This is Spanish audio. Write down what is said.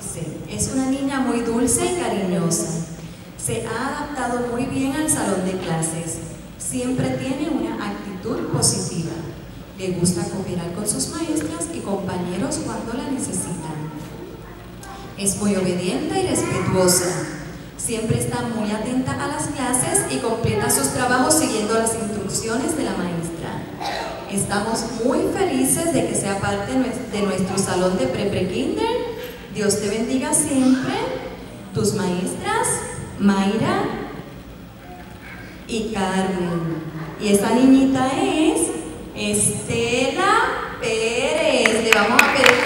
Dice, es una niña muy dulce y cariñosa. Se ha adaptado muy bien al salón de clases. Siempre tiene una actitud positiva. Le gusta cooperar con sus maestras y compañeros cuando la necesitan. Es muy obediente y respetuosa. Siempre está muy atenta a las clases y completa sus trabajos siguiendo las instrucciones de la maestra. Estamos muy felices de que sea parte de nuestro salón de pre-kinder. Dios te bendiga siempre. Tus maestras, Mayra y Carmen. Y esta niñita es Estela Pérez. Le vamos a pedir